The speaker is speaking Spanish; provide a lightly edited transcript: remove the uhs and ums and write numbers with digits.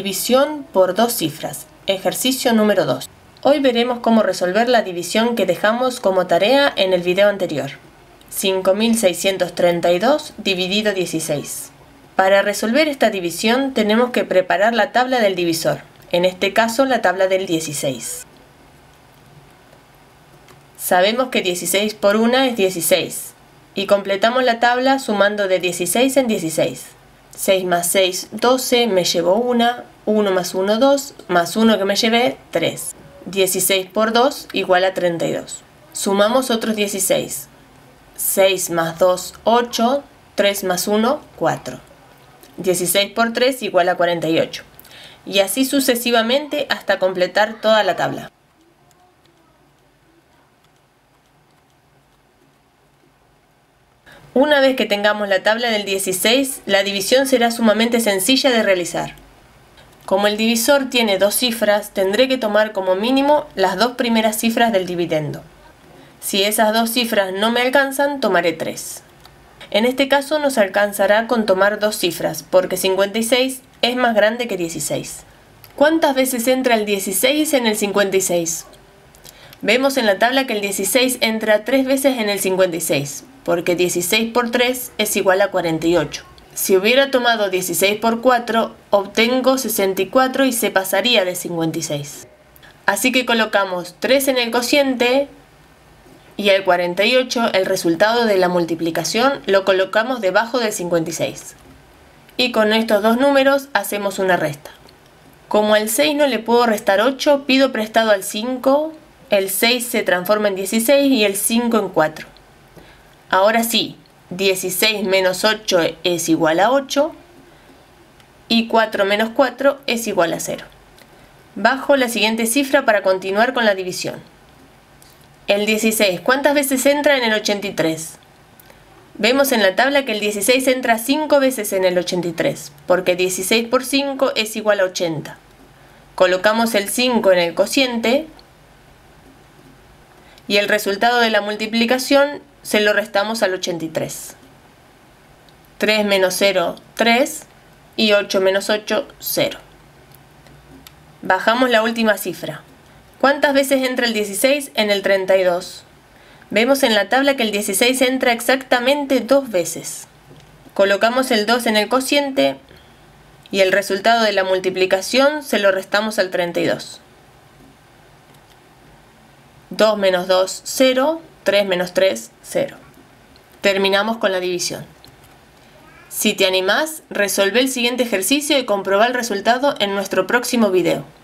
División por dos cifras. Ejercicio número 2. Hoy veremos cómo resolver la división que dejamos como tarea en el video anterior. 5.632 dividido 16. Para resolver esta división tenemos que preparar la tabla del divisor, en este caso la tabla del 16. Sabemos que 16 por 1 es 16 y completamos la tabla sumando de 16 en 16. 6 más 6, 12, me llevo 1, 1 más 1, 2, más 1 que me llevé, 3. 16 por 2 igual a 32. Sumamos otros 16. 6 más 2, 8, 3 más 1, 4. 16 por 3 igual a 48. Y así sucesivamente hasta completar toda la tabla. Una vez que tengamos la tabla del 16, la división será sumamente sencilla de realizar. Como el divisor tiene dos cifras, tendré que tomar como mínimo las dos primeras cifras del dividendo. Si esas dos cifras no me alcanzan, tomaré 3. En este caso nos alcanzará con tomar dos cifras, porque 56 es más grande que 16. ¿Cuántas veces entra el 16 en el 56? Vemos en la tabla que el 16 entra 3 veces en el 56, porque 16 por 3 es igual a 48. Si hubiera tomado 16 por 4, obtengo 64 y se pasaría de 56. Así que colocamos 3 en el cociente y el 48, el resultado de la multiplicación, lo colocamos debajo del 56. Y con estos dos números hacemos una resta. Como al 6 no le puedo restar 8, pido prestado al 5, el 6 se transforma en 16 y el 5 en 4. Ahora sí, 16 menos 8 es igual a 8 y 4 menos 4 es igual a 0. Bajo la siguiente cifra para continuar con la división. El 16, ¿cuántas veces entra en el 83? Vemos en la tabla que el 16 entra 5 veces en el 83, porque 16 por 5 es igual a 80. Colocamos el 5 en el cociente y el resultado de la multiplicación se lo restamos al 83. 3 menos 0, 3 y 8 menos 8, 0. Bajamos la última cifra. ¿Cuántas veces entra el 16 en el 32? Vemos en la tabla que el 16 entra exactamente 2 veces. Colocamos el 2 en el cociente y el resultado de la multiplicación se lo restamos al 32. 2 menos 2, 0. 3 menos 3, 0. Terminamos con la división. Si te animás, resolvé el siguiente ejercicio y comprobá el resultado en nuestro próximo video.